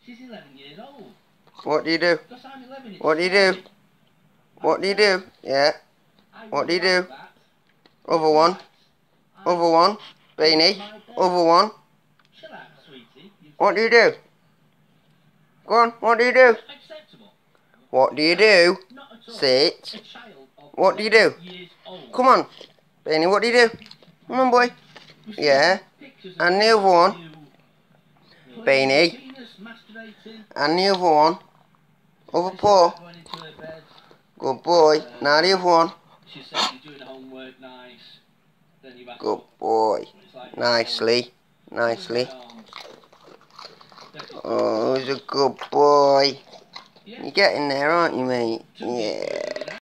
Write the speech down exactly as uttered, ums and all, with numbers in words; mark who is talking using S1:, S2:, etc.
S1: She's eleven years old.
S2: What do you do?
S1: Because I'm eleven,
S2: What do you do? What do you do? Yeah. What do you do? Other one. Other one. Beanie. Other one.
S1: Chill out, sweetie.
S2: What do you do? Go on. What do you do?
S1: Acceptable.
S2: What do you do?
S1: Not at all.
S2: Sit.
S1: A child of
S2: What do you do?
S1: years old.
S2: Come on. Beanie, what do you do? Come on, boy. Yeah. And the other one. Beanie. And the other one. Other paw. Good boy. Now the other one.
S1: She said she's doing homework nice. Then you back
S2: Good
S1: up.
S2: boy.
S1: Like
S2: Nicely. Nicely.
S1: um,
S2: Oh, he's a good boy. You're getting there, aren't you, mate? Yeah.